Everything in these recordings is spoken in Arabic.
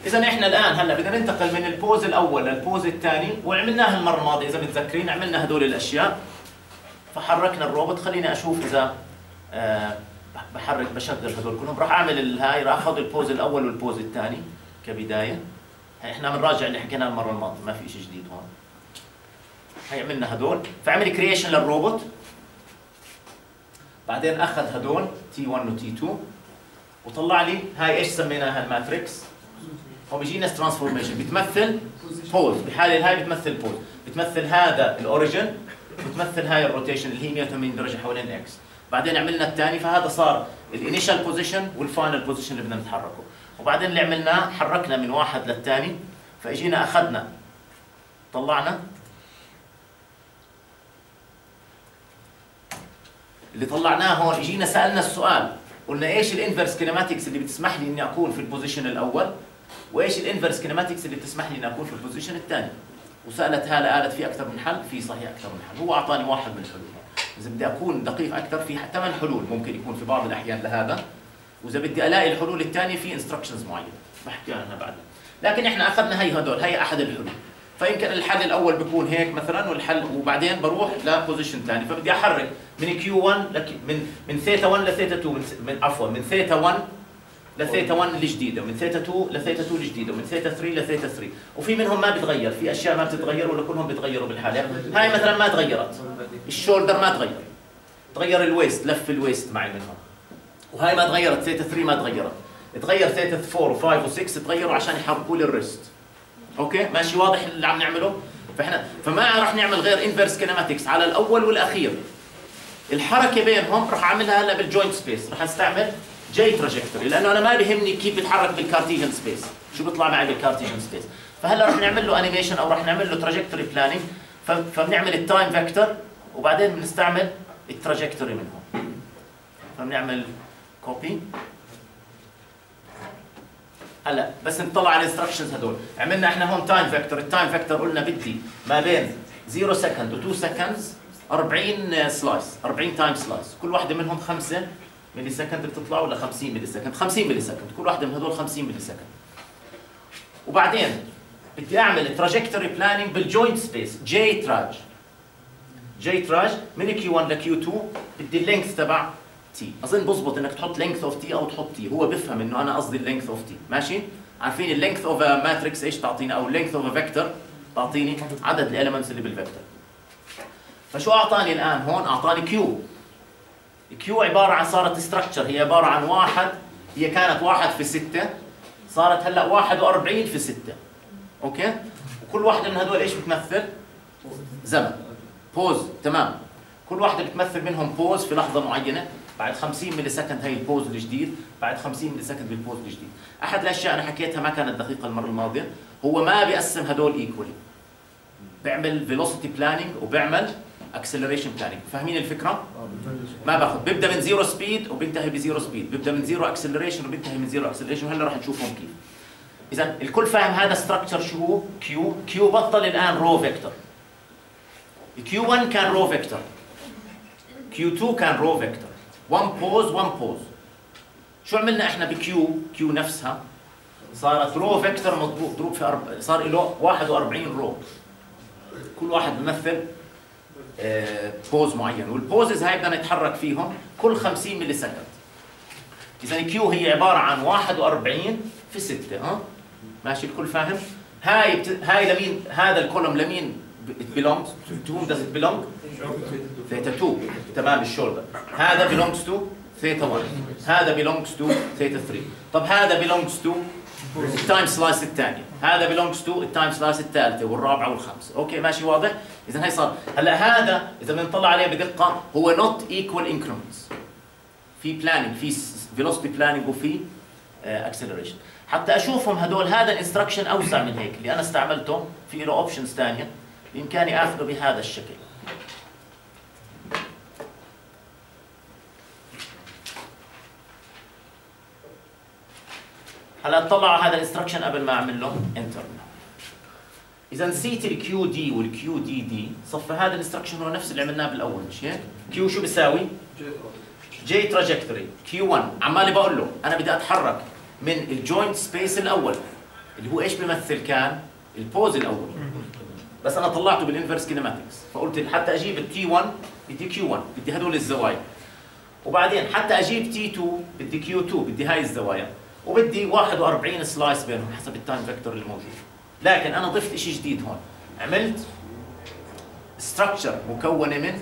اذا احنا الان هلا بدنا ننتقل من البوز الاول للبوز الثاني، وعملناها المره الماضيه اذا متذكرين، عملنا هدول الاشياء. فحركنا الروبوت. خليني اشوف اذا بشغل هدول كلهم. راح اعمل هاي، راح اخذ البوز الاول والبوز الثاني كبدايه. هي احنا بنراجع اللي حكيناه المره الماضيه، ما في شيء جديد هون. هي عملنا هدول، فعمل كرييشن للروبوت. بعدين اخذ هدول تي 1 وتي 2 وطلع لي هاي ايش سميناها الماتريكس. هوموجينس ترانسفورميشن بتمثل بوز، بحاله هاي بتمثل بوز، بتمثل هذا الاوريجن، بتمثل هاي الروتيشن اللي هي 180 درجه حوالين اكس. بعدين عملنا الثاني، فهذا صار الانيشال بوزيشن والفاينل بوزيشن اللي بدنا نتحركه. وبعدين اللي عملناه حركنا من واحد للثاني، فاجينا اخذنا طلعنا اللي طلعناه هون. اجينا سالنا السؤال، قلنا ايش الانفرس كينماتكس اللي بتسمح لي اني اكون في البوزيشن الاول، وايش الانفرس كينماتكس اللي بتسمح لي اني اكون في البوزيشن الثاني. وسالت هاله قالت في اكثر من حل، في صحيح اكثر من حل. هو اعطاني واحد من الحلول. اذا بدي اكون دقيق اكثر، في 8 حلول ممكن يكون في بعض الاحيان لهذا. واذا بدي الاقي الحلول الثانيه في انستركشنز معينه بحكي عنها بعدين. لكن احنا اخذنا هدول، هي احد الحلول. فيمكن الحل الاول بيكون هيك مثلا، والحل وبعدين بروح لبوزيشن ثاني. فبدي احرك من كيو 1 من ثيتا 1 لثيتا 2، عفوا من ثيتا 1 لثيتا 1 الجديده، ومن ثيتا 2 لثيتا 2 الجديده، ومن ثيتا 3 لثيتا 3. وفي منهم ما بتغير، في اشياء ما بتتغير ولا كلهم بيتغيروا بالحاله. هاي مثلا ما تغيرت، الشولدر ما تغير، تغير الويست، لف الويست معي منهم. وهاي ما تغيرت، ثيتا 3 ما تغيرت. تغير ثيتا 4 و5 و6 تغيروا عشان يحركوا لي الريست. اوكي ماشي، واضح اللي عم نعمله؟ فما راح نعمل غير انفرس كينماتكس على الاول والاخير. الحركه بينهم راح اعملها هلا بالجوينت سبيس، راح استعمل جي تراجكتوري، لانه انا ما بيهمني كيف بيتحرك بالكارتيجن سبيس، شو بيطلع معي بالكارتيجن سبيس. فهلا راح نعمل له انيميشن او راح نعمل له تراجكتوري بلاننج. فبنعمل التايم فيكتور وبعدين بنستعمل التراجكتوري منهم. فبنعمل كوبي. هلا بس نطلع على الانستركشنز هدول. عملنا احنا هون تايم فيكتور. التايم فيكتور قلنا بدي ما بين 0 سكند و 2 سكندز 40 سلايس، 40 تايم سلايس، كل واحده منهم 5 ملي سكند بتطلع، ولا 50 ملي سكند، 50 ملي سكند، كل واحده من هدول 50 ملي سكند. وبعدين بدي اعمل تراجكتوري بلاننج بالجوينت سبيس، جي تراج من كيو 1 لكيو 2. بدي اللينث تبع تي. اظن بزبط انك تحط لينث اوف تي او تحط تي، هو بفهم انه انا قصدي اللينث اوف تي. ماشي؟ عارفين اللينث اوف ماتريكس ايش تعطينا، او اللينث اوف فيكتور تعطيني عدد الاليمنتس اللي بالفيكتور. فشو اعطاني الان هون؟ اعطاني كيو. الكيو عباره عن، صارت ستراكشر، هي عباره عن واحد، هي كانت 1 في 6 صارت هلا 41 في 6. اوكي؟ وكل واحده من هدول ايش بتمثل؟ زمن، بوز. تمام، كل واحده بتمثل منهم بوز في لحظه معينه. بعد 50 ملي سكند هي البوز الجديد، بعد 50 ملي سكند بالبوز الجديد. احد الاشياء انا حكيتها ما كانت دقيقه المره الماضيه، هو ما بيقسم هدول ايكولي، بيعمل فيلوسيتي بلاننج وبيعمل اكسلريشن بلاننج. فاهمين الفكره؟ ما باخذ، بيبدا من زيرو سبيد وبينتهي بزيرو سبيد، بيبدا من زيرو اكسلريشن وبينتهي من زيرو اكسلريشن، وهلا راح نشوفهم كيف. اذا الكل فاهم هذا ستراكشر شو هو؟ كيو بطل الان رو فيكتور. كيو 1 كان رو فيكتور، كيو 2 كان رو فيكتور، 1 بوز 1 بوز. شو عملنا احنا بكيو؟ كيو نفسها صارت رو فيكتور مضروب في صار له 41 رو، كل واحد بيمثل بوز معين، والبوزز هاي بدنا نتحرك فيهم كل 50 ملي سكند. اذا كيو هي عباره عن 41 في 6. ماشي الكل فاهم؟ هاي لمين؟ هذا الكولوم لمين it belongs to whom does it belong؟ ثيتا 2. تمام، الشولدر. هذا belongs to ثيتا 1، هذا belongs to ثيتا 3. طب هذا belongs to التايم سلايس الثانية، هذا belongs to التايم سلايس الثالثة والرابعة والخامسة. اوكي ماشي واضح؟ إذا هي صار هلا هذا إذا بنطلع عليه بدقة هو not equal increments. في planning، في velocity planning وفي acceleration. حتى أشوفهم هدول، هذا الانستركشن أوسع من هيك اللي أنا استعملته، في له اوبشنز ثانية بإمكاني آخذه بهذا الشكل. هلا اطلع على هذا الانستركشن قبل ما اعمل له انتر. اذا نسيت الكيو دي والكيو دي دي، صفى هذا الانستركشن هو نفس اللي عملناه بالاول، مش هيك؟ كيو شو بيساوي؟ جي تراجكتوري. كيو 1 عمالي بقول له انا بدي اتحرك من الجوينت سبيس الاول، اللي هو ايش بيمثل كان؟ البوز الاول. بس انا طلعته بالانفرس كينيماتكس، فقلت حتى اجيب التي 1 بدي كيو 1، بدي هدول الزوايا. وبعدين حتى اجيب تي 2 بدي كيو 2، بدي هاي الزوايا. وبدي 41 سلايس بينهم حسب التايم فيكتور الموجود. لكن انا ضفت شيء جديد هون، عملت ستراكشر مكونه من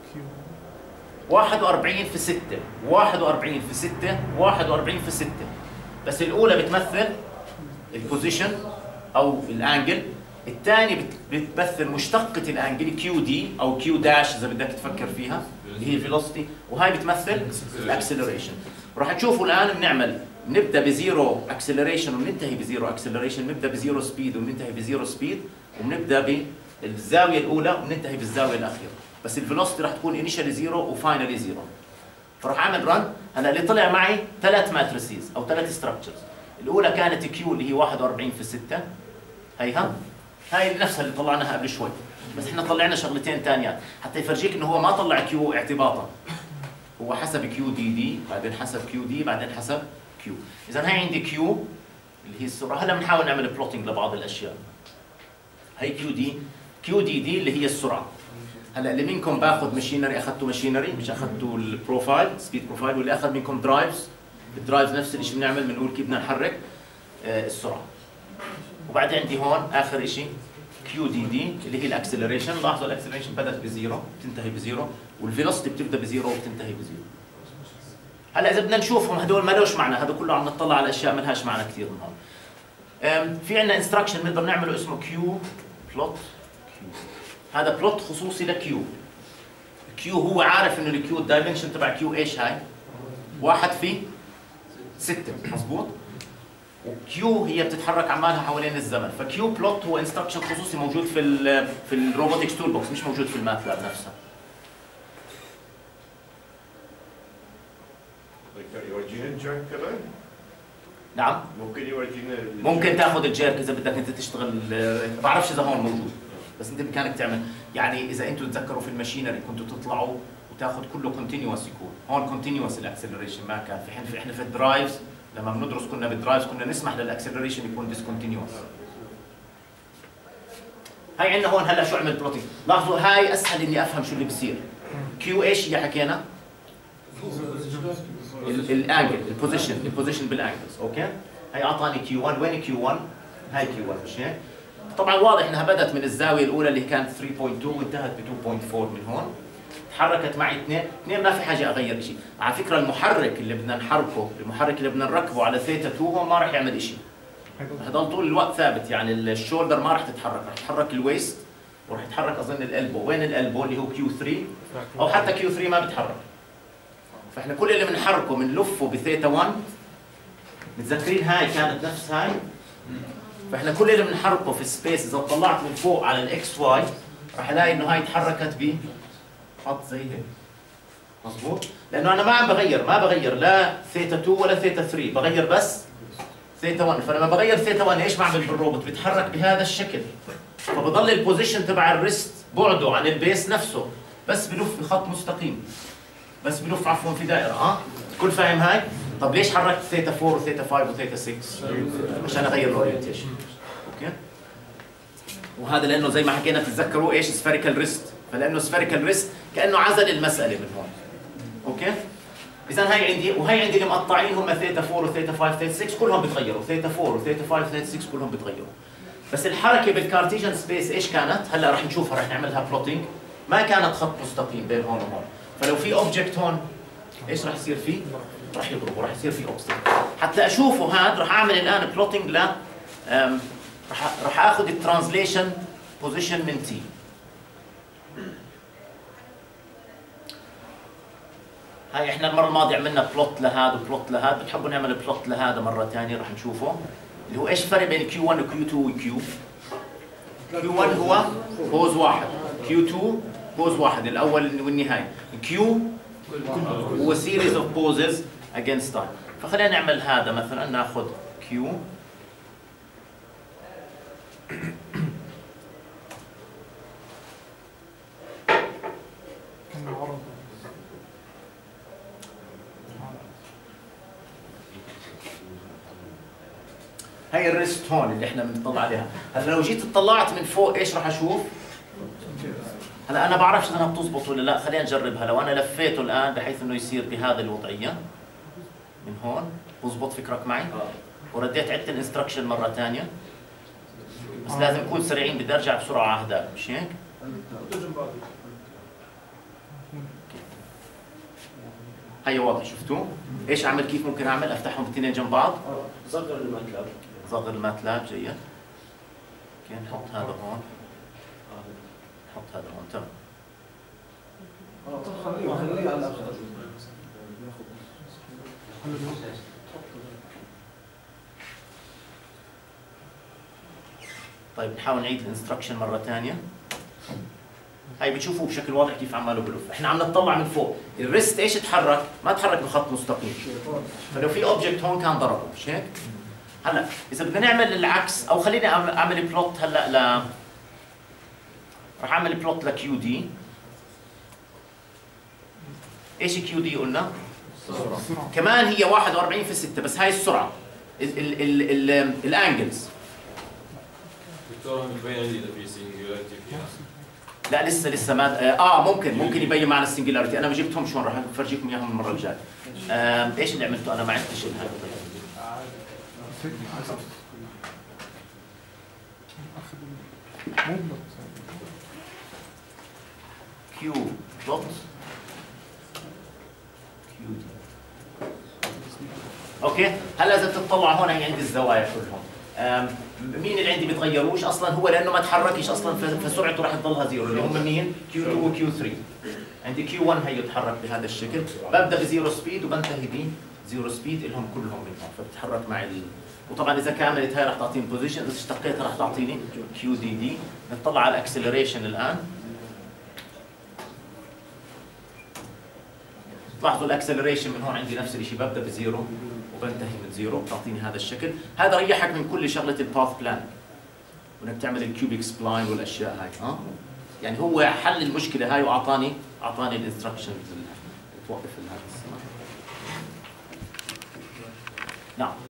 41 في 6 41 في 6 41 في 6. بس الاولى بتمثل البوزيشن او الانجل، الثاني بتمثل مشتقة الانجل كيو دي او كيو داش اذا بدك تفكر فيها اللي هي الفيلوسيتي، وهي بتمثل الاكسلريشن. راح تشوفوا الان بنبدا بزيرو اكسلريشن وبننتهي بزيرو اكسلريشن، بنبدا بزيرو سبيد وبننتهي بزيرو سبيد، وبنبدا بالزاويه الاولى وبننتهي بالزاويه الاخيره. بس الفيلوسيتي راح تكون انيشالي زيرو وفاينلي زيرو. فراح اعمل رن. هلا اللي طلع معي ثلاث ماتريسيز او ثلاث ستراكشرز. الاولى كانت كيو اللي هي 41 في 6، هاي نفسها اللي طلعناها قبل شوي، بس احنا طلعنا شغلتين ثانيات حتى يفرجيك انه هو ما طلع كيو اعتباطا، هو حسب كيو دي دي، بعدين حسب كيو دي، بعدين حسب كيو. اذا هاي عندي كيو اللي هي السرعه. هلا بنحاول نعمل بلوتنج لبعض الاشياء. هي كيو دي دي اللي هي السرعه. هلا اللي منكم باخذ ماشينري، اخذتوا ماشينري مش اخذتوا البروفايل سبيد بروفايل، واللي اخذ منكم درايفز، الدرايفز نفس الشيء بنعمل، بنقول كيف بدنا نحرك السرعه. وبعدين عندي هون اخر شيء كيو دي دي اللي هي الاكسلريشن. لاحظوا الاكسلريشن بدات بزيرو بتنتهي بزيرو، والفيلوسيتي بتبدا بزيرو وبتنتهي بزيرو. هلا اذا بدنا نشوفهم هدول ما لهش معنى، هذا كله عم نطلع على اشياء ما لهاش معنى كثير من هون. في عندنا انستراكشن بنقدر نعمله اسمه كيو بلوت. هذا بلوت خصوصي لكيو. كيو هو عارف انه الكيو الدايمنشن تبع كيو ايش هاي؟ 1 في 6 مضبوط؟ وكيو هي بتتحرك عمالها حوالين الزمن، فكيو بلوت هو انستراكشن خصوصي موجود في الروبوتكس تول بوكس، مش موجود في الماتلاب نفسها. يورجينا الجيرك كمان؟ نعم ممكن يورجينا ممكن تاخذ الجيرك اذا بدك انت تشتغل، ما بعرفش اذا هون موجود، بس انت بامكانك تعمل. يعني اذا انتم تتذكروا في الماشينري كنتوا تطلعوا وتاخذ كله كونتينوس، يكون هون كونتينوس الاكسلريشن ما كان في حين احنا في الدرايفز لما بندرس كنا بالدرايفز كنا نسمح للاكسلريشن يكون ديسكونتينوس. هاي عندنا هون هلا شو عمل بلوتينج. لاحظوا هاي اسهل اني افهم شو اللي بصير. كيو ايش هي حكينا؟ الانجل، البوزيشن بالانجلز. اوكي هي اعطاني كيو 1. وين كيو 1؟ هاي كيو 1 مش هيك؟ طبعا واضح انها بدات من الزاويه الاولى اللي كانت 3.2 وانتهت ب 2.4 من هون. تحركت معي اثنين ما في حاجه اغير شيء. على فكره المحرك اللي بدنا نحركه، المحرك اللي بدنا نركبه على ثيتا 2 هون ما راح يعمل شيء، هضل طول الوقت ثابت. يعني الشولدر ما راح تتحرك، راح تتحرك الويست وراح يتحرك اظن الالبو. وين الالبو؟ اللي هو كيو 3 او حتى كيو 3 ما بتحرك. فاحنا كل اللي بنحركه بنلفه بثيتا 1. متذكرين هاي كانت نفس هاي؟ فاحنا كل اللي بنحركه في السبيس اذا طلعت من فوق على الاكس واي راح الاقي انه هاي تحركت خط زي هيك مضبوط؟ لانه انا ما عم بغير لا ثيتا 2 ولا ثيتا 3، بغير بس ثيتا 1. فلما بغير ثيتا 1 ايش بعمل بالروبوت؟ بيتحرك بهذا الشكل، فبضل البوزيشن تبع الريست بعده عن البيس نفسه، بس بلف بخط مستقيم، بس بلف عفوا في دائره. كل فاهم هاي؟ طب ليش حركت ثيتا 4 وثيتا 5 وثيتا 6؟ عشان اغير الاورينتيشن. اوكي؟ وهذا لانه زي ما حكينا تتذكروا ايش سفيريكال ريست، فلانه سفيريكال ريست كانه عزل المساله من هون. اوكي؟ اذا هاي عندي، وهي عندي المقطعين هم ثيتا 4 وثيتا 5 وثيتا 6 كلهم بتغيروا، ثيتا 4 وثيتا 5 وثيتا 6 كلهم بتغيروا. بس الحركه بالكارتيجن سبيس ايش كانت؟ هلا رح نشوفها، رح نعملها بلوتينج. ما كانت خط مستقيم بين هون وهون، فلو في اوبجكت هون ايش رح يصير فيه؟ رح يضرب ورح يصير فيه اوبستكل. حتى اشوفه هذا رح اعمل الان بلوتينج ل رح اخذ الترانزليشن بوزيشن من تي. هاي احنا المره الماضيه عملنا بلوت لهذا وبلوت لهذا، بتحبوا نعمل بلوت لهذا مره ثانيه رح نشوفه، اللي هو ايش الفرق بين كيو 1 وكيو 2 وكيو؟ كيو 1 هو بوز واحد، كيو 2 بوز واحد الاول والنهايه، كيو هو series of poses against time. فخلينا نعمل هذا مثلا، ناخذ كيو هاي الريست هون اللي احنا بنطلع عليها. هلا لو جيت اطلعت من فوق ايش راح اشوف؟ هلا انا بعرفش اذا بتزبط ولا لا، خلينا نجربها. لو انا لفيته الان بحيث انه يصير بهذه الوضعيه من هون، بزبط فكرك معي؟ ورديت عدت الانستركشن مره ثانيه، بس لازم نكون سريعين، بدي ارجع بسرعه على هذا، مش هيك؟ هي واضح، شفتوه؟ ايش اعمل؟ كيف ممكن اعمل؟ افتحهم الاثنين جنب بعض؟ صغر الماتلاب. صغر الماتلاب، جيد. اوكي، نحط هذا هون، نحط هذا هون، تمام. خليه على الاخر. طيب نحاول نعيد الانستركشن مره ثانيه. هاي بتشوفوا بشكل واضح كيف عماله بلف. احنا عم نطلع من فوق، الريست ايش تحرك؟ ما تحرك بخط مستقيم. فلو في اوبجكت هون كان ضربه، مش هيك؟ هلا اذا بدنا نعمل العكس، او خليني اعمل بلوت هلا راح اعمل بلوت لكيو دي. ايش كيو دي قلنا؟ كمان هي 41 في 6، بس هاي السرعه الانجلز. دكتور مبين عندي اذا في سنجولاريتي فيها. لا لسه ما ممكن يبين معنا السنجلاريتي. انا ما جبتهم شلون، راح افرجيكم اياهم المره الجايه. ايش اللي عملته انا؟ ما عرفتش هذا. كيو بلوت كيو دي. اوكي، هلا اذا بتطلع هون هي عندي الزوايا كلهم. مين اللي عندي بيتغيروش اصلا؟ هو لانه ما تحركش اصلا، فسرعته راح تضلها زيرو، اللي هم مين؟ كيو 2 وكيو 3. عندي كيو 1 هي يتحرك بهذا الشكل، ببدا بزيرو سبيد وبنتهي بزيرو سبيد، لهم كلهم من هون، فبتتحرك مع وطبعا اذا كملت هاي راح تعطيني بوزيشن، اذا اشتقيتها راح تعطيني كيو دي دي. نطلع على الاكسلريشن الان. لاحظوا الاكسلريشن من هون عندي نفس الشيء، ببدا بزيرو وبنتهي من زيرو، بتعطيني هذا الشكل. هذا ريحك من كل شغله الباث بلان، وانك تعمل الكيوبيك سبلاين والاشياء هاي. يعني هو حل المشكله هاي واعطاني الانستركشنز اللي توقف هذا الصناعه. نعم.